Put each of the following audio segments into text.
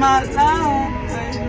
my life.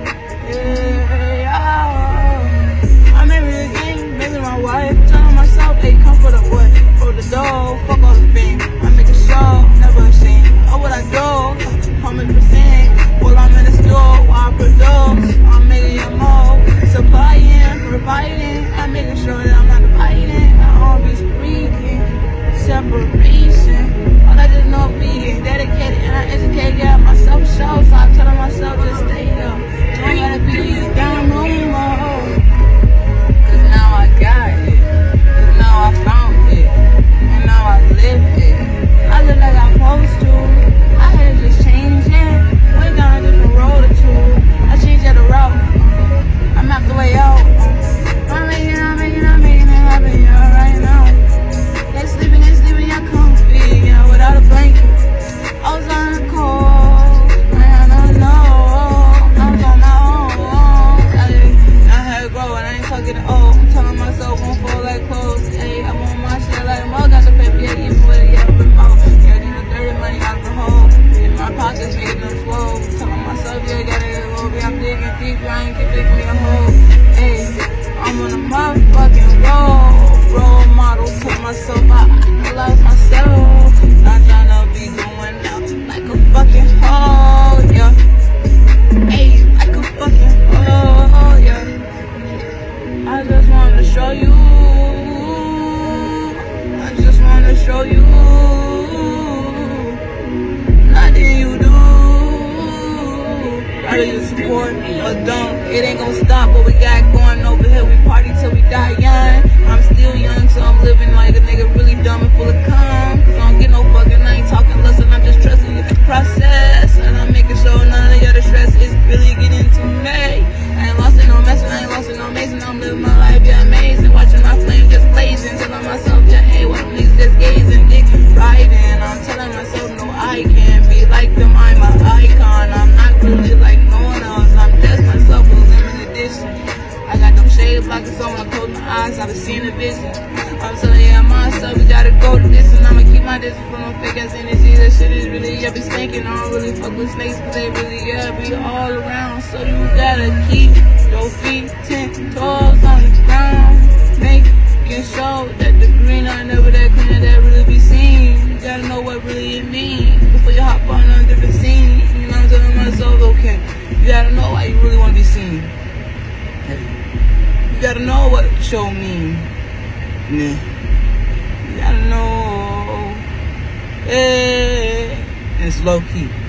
Yeah. I'm in the game, maybe my wife. Telling myself, hey, come for the what? For the dough, fuck all the fame. I make a show, never ashamed. Oh, what I do, 100%. While I'm in the store, while I produce, I'm making your more. Supplying, providing, I'm making sure that I'm not dividing. I always breathing, separation. All I just know being dedicated and I educate, got myself show. So I'm telling myself just stay up. Don't gotta be down no more. Cause now I got it. Cause now I found it. And now I live it. I live like I'm supposed to. I had to just change it. Went down a different road or two. I changed the route. I mapped the way out. I'm making it happen, yeah, right now. They sleeping, y'all comfy, yeah, without a blanket. I was on the cold, man, I don't know. I was on my own. I had to grow and I ain't talking old. I'm telling myself, won't fall like clothes. Hey, I want my shit like Mo. Got the paper, yeah, even with it, yeah, remote. Yeah, these are dirty money out the hole. In my pockets, making them swole. Telling myself, yeah, gotta get a little bit. I'm digging deep, I ain't keep digging me a hole. Hey, I'm on a motherfucking role model. Tell myself I love myself. Not tryna be going out like a fucking hoe, yeah. Hey, like a fucking hoe, yeah. I just wanna show you. I just wanna show you. Nothing you do. Rather you support or don't. It ain't gon' stop what we got going over here. We party till we die young. I'm still young, so I'm living like a nigga really dumb and full of cum. Cause I don't get no fucking, I ain't talking less and I'm just trusting the process. And I'm making sure none of the other stress is really getting to me. I ain't lost in no mess and I ain't lost in no mason. I'm living my life, yeah, amazing. Watching my flame just blazing. Telling myself, yeah, hey, what them niggas just gazing, dick riding. I'm telling myself, no, I can't be like them. I'm an icon. I'm not really like no one else. I'm just myself with limited edition. I got them shade blockers on when I close my eyes. I've seen the vision. I'm telling you, myself, we gotta go to this, and I'ma keep my distance from no fake ass energy. That shit is really, yeah, be stinking. I don't really fuck with snakes, cause they really, yeah, be all around. So you gotta keep your feet 10 toes on the ground. Making sure that the green are never that clean, that really be seen. You gotta know what really it means before you hop on a different scene. You know what I'm telling myself? Okay, you gotta know why you really wanna be seen. You gotta know what show mean. Yeah. You gotta know. Hey. And it's low key.